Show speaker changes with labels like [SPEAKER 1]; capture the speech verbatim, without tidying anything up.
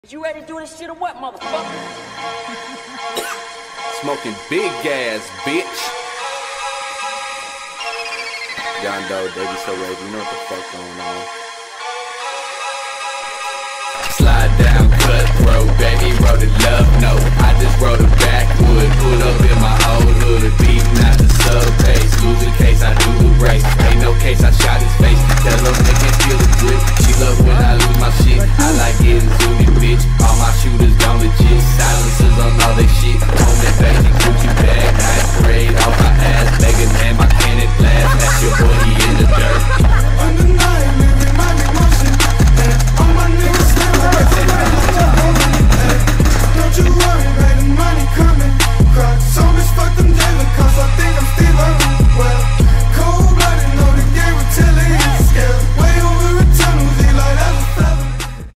[SPEAKER 1] You ready to do this shit or what, motherfucker?
[SPEAKER 2] Smoking big gas, bitch. John Doe, they be so ready. You know what the fuck going on. Slide down, cutthroat, baby, wrote a love note. I just wrote a backwood, pulled up in my old hood, beating out the sub pace. Lose the case, I do the race. Ain't no case, I shot his face. Tell them they can't feel the grip. She love when I lose my shit. I like getting